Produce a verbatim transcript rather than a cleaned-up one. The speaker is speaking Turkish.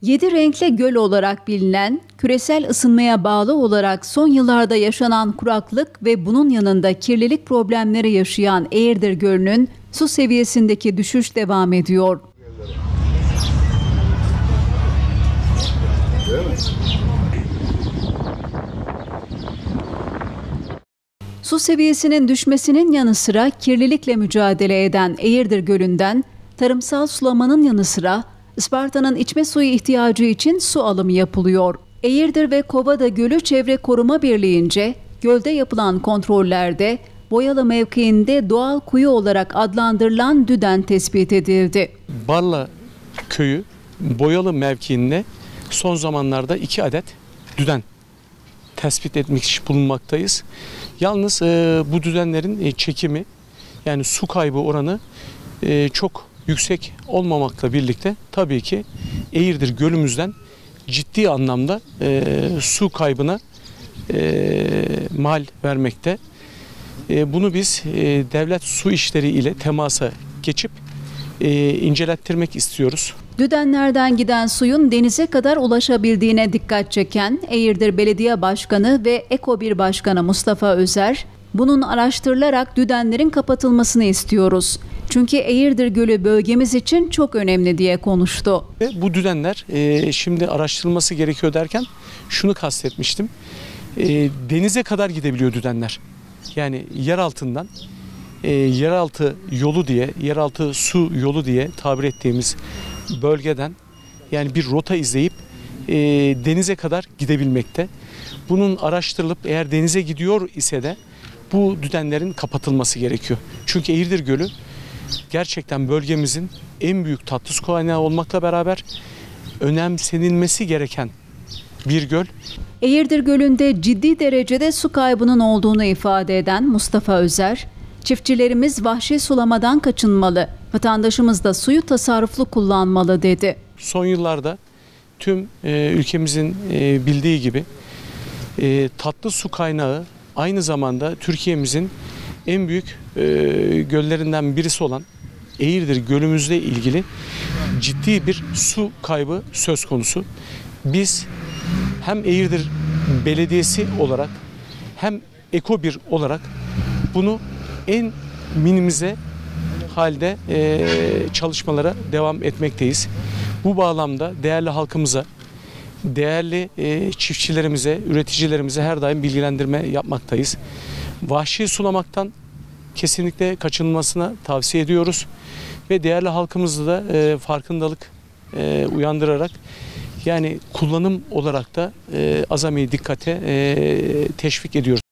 Yedi renkli göl olarak bilinen, küresel ısınmaya bağlı olarak son yıllarda yaşanan kuraklık ve bunun yanında kirlilik problemleri yaşayan Eğirdir Gölü'nün su seviyesindeki düşüş devam ediyor. Su seviyesinin düşmesinin yanı sıra kirlilikle mücadele eden Eğirdir Gölü'nden tarımsal sulamanın yanı sıra Isparta'nın içme suyu ihtiyacı için su alımı yapılıyor. Eğirdir ve Kovada Gölü Çevre Koruma Birliği'nce gölde yapılan kontrollerde Boyalı mevkiinde doğal kuyu olarak adlandırılan düden tespit edildi. Barla köyü Boyalı mevkiinde son zamanlarda iki adet düden tespit etmek için bulunmaktayız. Yalnız e, bu düzenlerin e, çekimi, yani su kaybı oranı e, çok yüksek olmamakla birlikte tabii ki Eğirdir Gölümüzden ciddi anlamda e, su kaybına e, mal vermekte. E, bunu biz e, devlet su işleri ile temasa geçip e, incelettirmek istiyoruz. Düdenlerden giden suyun denize kadar ulaşabildiğine dikkat çeken Eğirdir Belediye Başkanı ve Eko bir Başkanı Mustafa Özer, bunun araştırılarak düdenlerin kapatılmasını istiyoruz. Çünkü Eğirdir Gölü bölgemiz için çok önemli diye konuştu. Bu düdenler e, şimdi araştırılması gerekiyor derken şunu kastetmiştim. E, denize kadar gidebiliyor düdenler. Yani yer altından, e, yeraltı yolu diye, yeraltı su yolu diye tabir ettiğimiz bölgeden, yani bir rota izleyip e, denize kadar gidebilmekte. Bunun araştırılıp eğer denize gidiyor ise de bu düdenlerin kapatılması gerekiyor. Çünkü Eğirdir Gölü gerçekten bölgemizin en büyük tatlı su kaynağı olmakla beraber önemsenilmesi gereken bir göl. Eğirdir Gölü'nde ciddi derecede su kaybının olduğunu ifade eden Mustafa Özer, çiftçilerimiz vahşi sulamadan kaçınmalı, vatandaşımız da suyu tasarruflu kullanmalı dedi. Son yıllarda tüm e, ülkemizin e, bildiği gibi e, tatlı su kaynağı aynı zamanda Türkiye'mizin en büyük e, göllerinden birisi olan Eğirdir Gölümüzle ilgili ciddi bir su kaybı söz konusu. Biz hem Eğirdir Belediyesi olarak hem Eko bir olarak bunu en minimize halde e, çalışmalara devam etmekteyiz. Bu bağlamda değerli halkımıza, değerli e, çiftçilerimize, üreticilerimize her daim bilgilendirme yapmaktayız. Vahşi sulamaktan kesinlikle kaçınılmasına tavsiye ediyoruz ve değerli halkımızı da e, farkındalık e, uyandırarak, yani kullanım olarak da e, azami dikkate e, teşvik ediyoruz.